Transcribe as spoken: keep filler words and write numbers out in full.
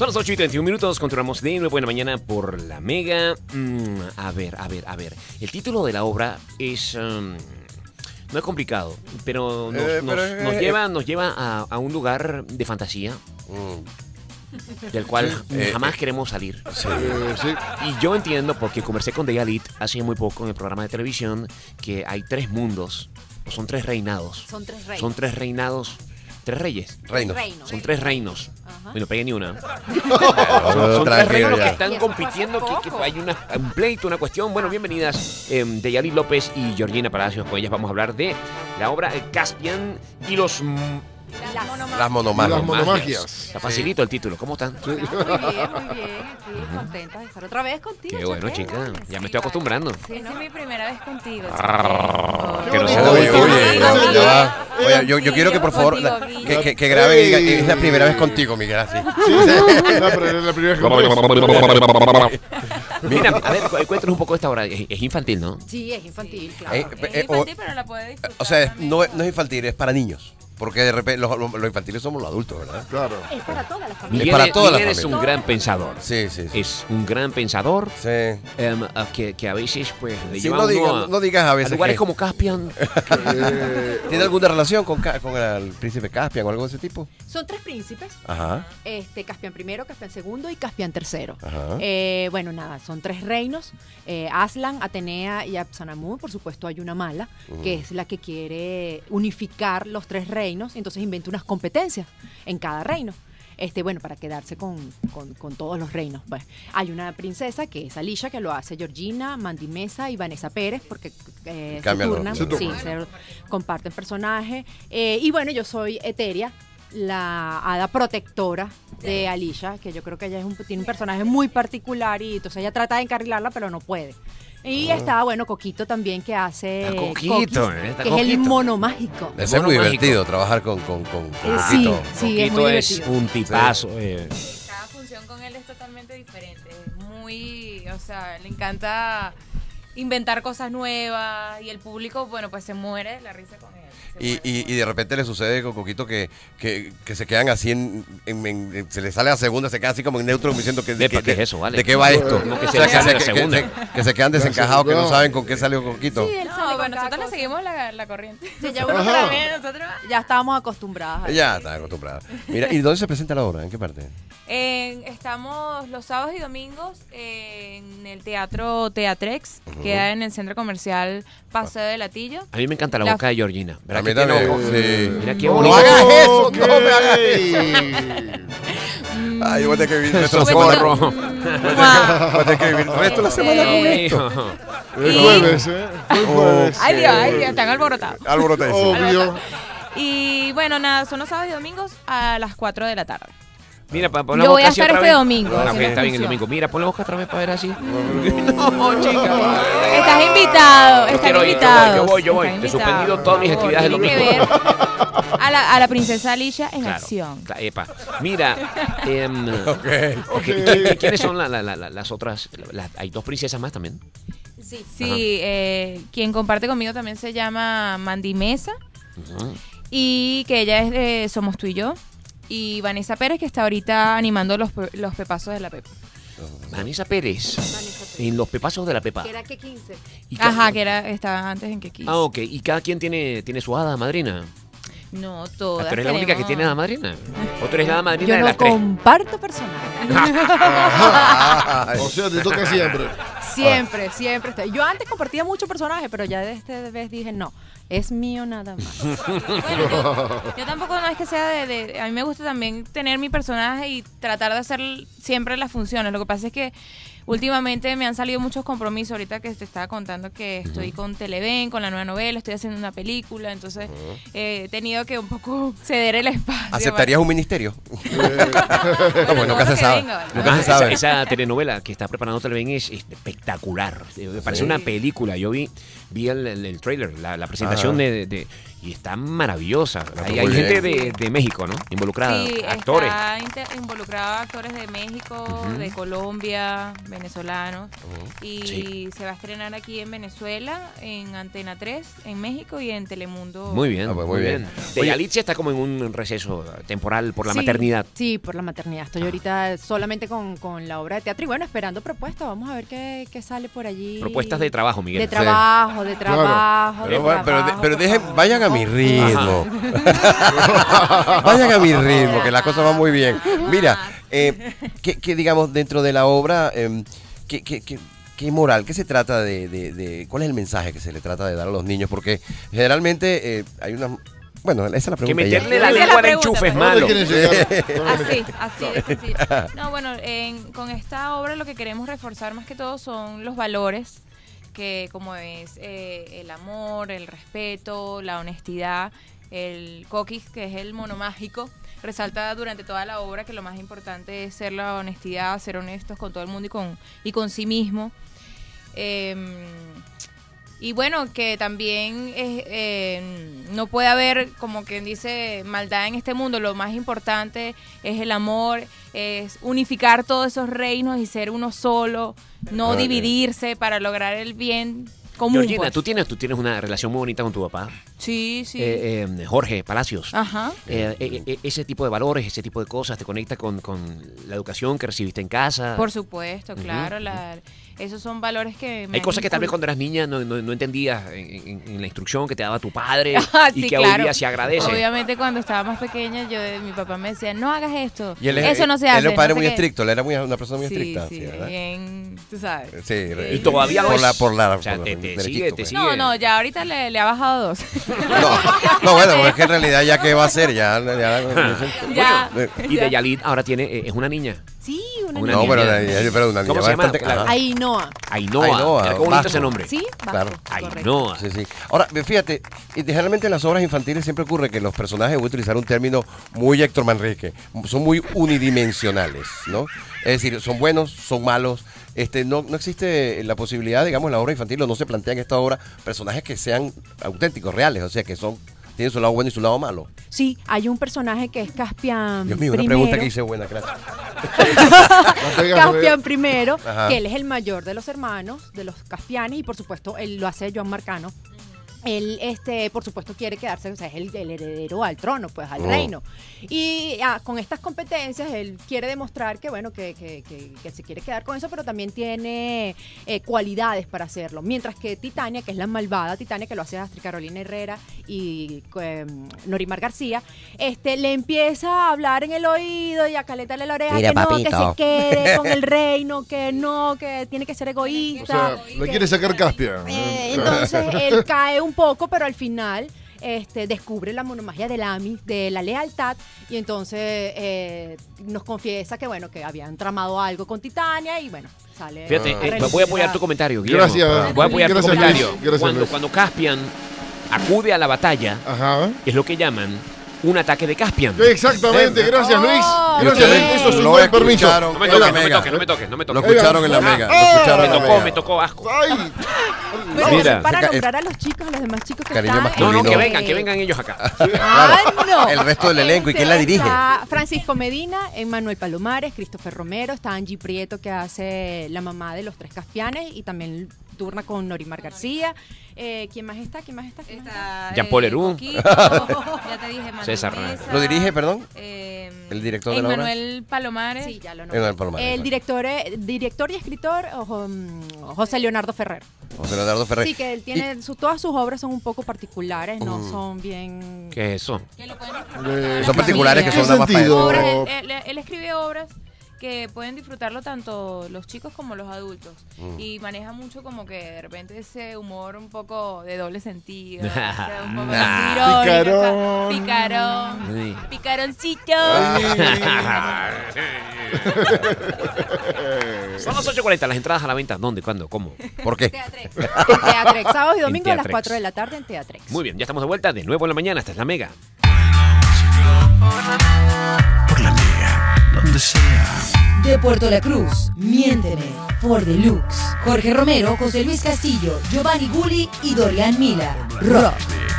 Son las ocho y treinta y un minutos, continuamos de nuevo en la mañana por la Mega. Mm, a ver, a ver, a ver. El título de la obra es... Um, no es complicado, pero nos, eh, nos, pero es, nos eh, lleva, nos lleva a, a un lugar de fantasía. Mm. Del cual eh, jamás eh, queremos salir. Sí. Eh, sí. Y yo entiendo, porque conversé con Deyalit hace muy poco en el programa de televisión, que hay tres mundos, o son tres reinados. Son tres reinos. Son tres reinados, tres reyes. Reinos. Reinos. Son tres reinos. Ajá. Bueno, pegué ni una. Son, Son, son tres reinos que están Y eso compitiendo, pasa que, que poco. hay una, un pleito, una cuestión. Bueno, bienvenidas eh, Deyalit López y Georgina Palacios. Con ellas vamos a hablar de la obra eh, Caspian y los... Las Las monomagias. Las monomagias. Está facilito el título. ¿Cómo están? Muy bien, muy bien. Aquí contenta de estar otra vez contigo. Qué bueno, Chaqueta. chica. Ya me Sí, estoy acostumbrando. Sí, Esa es mi primera vez contigo. Ah, chiquita. que no Qué sea bonito. la Oye, última. oye, Contigo, ya va. Guille. Oye, yo, yo quiero que por favor la- Contigo, que, Guille. que, que grabe y diga, Ey. es la primera vez contigo, Miguel, así. Sí, sí. No, pero es la primera vez que Mira, a ver, cu- cuéntanos un poco de esta obra. Es, es infantil, ¿no? Sí, es infantil, claro. Eh, Es eh, o, infantil, pero la puede disfrutar. o sea, es- también. no, es- no es infantil, es para niños. Porque de repente los, los- los infantiles somos los adultos, ¿verdad? Claro. Es para todas las Es familias. Miguel, para toda la Miguel es familia. un gran pensador. Sí, sí, sí. Es un gran pensador Sí. em, a que, que a veces pues le Sí, lleva no, a uno digas, a, no digas a a veces lugares que- como Caspian. Eh, ¿Tiene alguna relación con, Ca- con el príncipe Caspian o algo de ese tipo? Son tres príncipes. Ajá. Este, Caspian primero, Caspian segundo y Caspian tercero. Ajá. Eh, bueno, nada, son tres reinos. Eh, Aslan, Atenea y Apsanamu. Por supuesto, hay una mala, que es la que quiere unificar los tres reinos. Entonces inventa unas competencias en cada reino. Este, bueno, para quedarse con, con- con todos los reinos. Pues, hay una princesa que es Alicia, que lo hace Georgina, Mandy Mesa y Vanessa Pérez, porque eh, se Cambian los- turnan. se Sí, turnan. se comparten personajes. Eh, y bueno, yo soy Eteria, la hada protectora de Alicia, que yo creo que ella es un, tiene un personaje muy particular y entonces ella trata de encarrilarla, pero no puede. Y está, bueno, Coquito también, que hace... Está Coquito, Coquis, eh, está que es el Coquito. mono mágico. Debe ser Mono muy mágico. divertido trabajar con, con, con, con Eh, sí, Coquito. sí, es Coquito muy es divertido. un tipazo. eh. Cada función con él es totalmente diferente. Es muy, o sea, le encanta inventar cosas nuevas y el público, bueno, pues se muere de la risa con él. Se Y, muere, y, se y muere. de repente le sucede con Coquito que, que, que se quedan así en, en- en- se le sale a segunda, se queda así como en neutro como diciendo que, Epa, que- ¿qué es eso, vale? de qué va esto. Como que O se sea, le sale que, la que- que- segunda. que- que se quedan desencajados, que no No. saben con qué salió Coquito. Sí, él No, sale con bueno, cada nosotros le cosa. seguimos la, la corriente. Sí, ya, uno Ajá. también, Nosotros, ya estábamos acostumbradas. a Ya eso. está acostumbrada. Mira, ¿y dónde se presenta la obra? ¿En qué parte? Eh, estamos los sábados y domingos en el Teatro Teatrex, que queda en el Centro Comercial Paseo de Latillo. A mí me encanta la, La- boca de Georgina. ¿Verdad A mí que tiene también, ojos? sí. Mira qué No bonito. hagas eso, no me hagas eso. Ay, voy a tener que vivir Eso nuestra es semana. porro. Mua. Voy a tener que vivir el resto de la semana con Eh, esto. El Y- jueves, ¿eh? El jueves. Ay, Dios, ay, Dios, están alborotados. Alborotadísimo. Obvio. Y bueno, nada, son los sábados y domingos a las cuatro de la tarde. Mira, pa, pon la Yo voy boca a así estar otra este vez. domingo Ah, ok, haciendo está bien el función. domingo. Mira, pon la boca otra vez para ver así. No, chica. Estás invitado, Yo estás quiero ir, yo invitado. voy, yo voy, yo voy. Te he suspendido todas mis actividades del Tienen que ver a la, a la princesa Alicia en Claro. acción. Cla- Epa. Mira, em, Ok. ok, ¿y quién- ¿quiénes son la- la- la- la- las otras? La- hay dos princesas más también. Sí. Sí, eh, quien comparte conmigo también se llama Mandy Mesa Ujú. y que ella es de Somos Tú y Yo. Y Vanessa Pérez, que está ahorita animando los, pe- los pepazos de la Pepa. Vanessa Pérez. Vanessa Pérez. En los pepazos de la Pepa. Que era que quince. Y ca- Ajá, que era, estaba antes en Kekis. Ah, ok. ¿Y cada quien tiene, tiene su hada madrina? No, Ah, todas. ¿Tú eres la única que tenemos- tiene hada madrina? ¿O tú eres la hada madrina Yo de no las tres? comparto personajes. Ay. O sea, te toca siempre. Siempre, siempre. estoy- Yo antes compartía muchos personajes, pero ya de esta vez dije, no, es mío nada más. Bueno, yo, yo tampoco no es que sea de, de- A mí me gusta también tener mi personaje y tratar de hacer siempre las funciones. Lo que pasa es que últimamente me han salido muchos compromisos. Ahorita que te estaba contando que estoy con Televen, con la nueva novela, estoy haciendo una película. Entonces eh, he tenido que un poco ceder el espacio. ¿Aceptarías un ministerio? Bueno, No, pues nunca todo se lo que sabe. venga, ¿vale? Nunca Ah, se esa, sabe. esa telenovela que está preparando Televen es espectacular. Eh, Me parece Sí. una película. Yo vi, vi el, el- el trailer, la, la presentación Ajá. de, de- y está maravillosa. Ah, Hay, muy hay bien. gente de, de México, ¿no? Involucrada, Sí, actores. está inter- involucrado actores de México, Ujú. de Colombia, venezolanos. Ujú. Y Sí. se va a estrenar aquí en Venezuela, en Antena tres, en México y en Telemundo. Muy bien, Ah, pues, muy muy bien. bien. De Oye- Yalitza está como en un receso temporal por la Sí, maternidad. Sí, por la maternidad. Estoy ahorita solamente con, con la obra de teatro y bueno, esperando propuestas. Vamos a ver qué, qué sale por allí. Propuestas de trabajo, Miguel. De trabajo, de trabajo, de Pero, bueno, pero, de- trabajo, pero por dejen, favor. vayan a mi ritmo. Vayan a mi ritmo, que la cosa va muy bien. Mira, eh, que, que digamos dentro de la obra, eh, ¿qué, qué, qué- qué moral? ¿Qué se trata de, de- de- cuál es el mensaje que se le trata de dar a los niños? Porque generalmente eh, hay una, bueno, esa es la Que pregunta. ya. meterle la Esa es la lengua al pregunta, enchufe es pues. malo. ¿Dónde quieren llegar? Así, así de sencillo. No, bueno, en- con esta obra lo que queremos reforzar más que todo son los valores, que como es eh, el amor, el respeto, la honestidad, el coquis, que es el mono mágico. Resalta durante toda la obra que lo más importante es ser la honestidad, ser honestos con todo el mundo y con, y con sí mismo. Eh, y bueno, que también es, eh, no puede haber, como quien dice, maldad en este mundo. Lo más importante es el amor, es unificar todos esos reinos y ser uno solo, no Ah, bien. dividirse para lograr el bien común. Georgina, pues. tú tienes, tú tienes una relación muy bonita con tu papá, Sí, sí. eh, eh, Jorge Palacios. Ajá. Eh, eh, eh, ese tipo de valores, ese tipo de cosas te conecta con, con la educación que recibiste en casa. Por supuesto, claro. la- esos son valores que... me Hay han cosas que tal vez incul- cuando eras niña no, no, no entendías en, en- en la instrucción que te daba tu padre Ah, y sí, que claro. hoy día se agradece. Obviamente cuando estaba más pequeña, yo mi papá me decía, no hagas esto. Y él es- Eso no se él hace. era un padre no sé muy qué". estricto, él era muy, una persona muy Sí, estricta. sí, sí, ¿verdad? bien, tú sabes. Sí, Y todavía lo por es. la, por la, O sea, por te- el te derechito, sigue, te pues. sigue. No, no, ya ahorita le, le ha bajado dos. No, no, bueno, pues es que en realidad ya qué va a hacer, ya, ya, Ya. Y de Yalit ahora tiene, eh, es una niña. Sí, una, Una no, niña. pero, niña. una- pero una niña ¿Cómo se llama? bastante- La- ajá. Ainhoa. Ainhoa. Ainhoa, Mira qué bonito vasco. ese nombre. Sí, vasco, Claro. correcto. Ainhoa. Sí, sí. Ahora, fíjate, y generalmente en las obras infantiles siempre ocurre que los personajes, voy a utilizar un término muy Héctor Manrique, son muy unidimensionales, ¿no? Es decir, son buenos, son malos. Este, no, no existe la posibilidad, digamos, en la obra infantil, o no se plantea en esta obra, personajes que sean auténticos, reales, o sea, que son tienen su lado bueno y su lado malo. Sí, hay un personaje que es Caspian Dios mío, una primero. pregunta que hice buena, gracias. Caspian primero, Ajá. que él es el mayor de los hermanos, de los Caspianes, y por supuesto él lo hace Joan Marcano. Él, este, por supuesto, quiere quedarse, o sea, es el, el heredero al trono, pues, al Oh. reino. Y ah, con estas competencias, él quiere demostrar que, bueno, que, que, que, que se quiere quedar con eso, pero también tiene eh, cualidades para hacerlo. Mientras que Titania, que es la malvada Titania, que lo hace Astrid Carolina Herrera y eh, Norimar García, este, le empieza a hablar en el oído y a calentarle la oreja, Mira, que no, papito. que se quede con el reino, que no, que tiene que ser O egoísta. sea, le quiere sacar Caspia. Eh, entonces él cae un poco, pero al final este, descubre la monomagia del Ami, de la lealtad, y entonces eh, nos confiesa que bueno, que habían tramado algo con Titania y bueno, sale. Fíjate, a eh, relucir voy a apoyar la- tu comentario, Guillermo. Gracias. Voy a apoyar Gracias, tu comentario. Luis. Gracias, cuando, Luis. cuando Caspian acude a la batalla, Ajá. es lo que llaman un ataque de Caspian. Exactamente, gracias Luis. Oh, Gracias ok. Luis. Eso es un Lo buen permiso. escucharon. No me en toques, la no me Mega. toques, no me toques, no me Lo toques. escucharon en la Mega. Lo Ah, escucharon Me en la tocó, Mega. me tocó asco. Ay. Pero Mira. es para Saca- nombrar a los chicos, a los demás chicos que Cariño están. masculino. No, no, que No. vengan, que vengan ellos acá. Ah, no. El resto del elenco, ¿y quién la dirige? Está Francisco Medina, Emmanuel Palomares, Christopher Romero, está Angie Prieto, que hace la mamá de los tres Caspianes y también turna con Norimar García. Eh, ¿Quién más está? ¿Quién más está? ¿Quién más está? Está, Jean-Paul eh, Herú. Coquito, ya te dije, Manuel César. Mesa, ¿Lo dirige, perdón? eh, ¿El director de la obra? Emmanuel Palomares. Sí, ya lo Emmanuel nombré. Palomares, El exacto. director, eh, director y escritor ojo, mm, José Leonardo Ferrer. José Leonardo Ferrer. Sí, que él tiene, su- todas sus obras son un poco particulares, no son bien... ¿Qué es eso? Que lo pueden disfrutar De- toda la Son particulares que ¿Qué son nada más para sentido? eso. obras, él, él- él escribe obras que pueden disfrutarlo tanto los chicos como los adultos Mm. y maneja mucho como que de repente ese humor un poco de doble sentido, o sea, un poco así irónico, Picarón. o sea, picarón, Sí. picaroncito. Son las ocho cuarenta, las entradas a la venta. ¿Dónde? ¿Cuándo? ¿Cómo? ¿Por qué? Teatrex. En Teatrex, sábado y En domingo a las Teatrex. cuatro de la tarde en Teatrex. Muy bien, ya estamos de vuelta de nuevo en la mañana. Esta es la Mega. Por la Mega, donde sea. De Puerto La Cruz, Miénteme, For Deluxe. Jorge Romero, José Luis Castillo, Giovanni Gulli y Dorian Mila. Rock.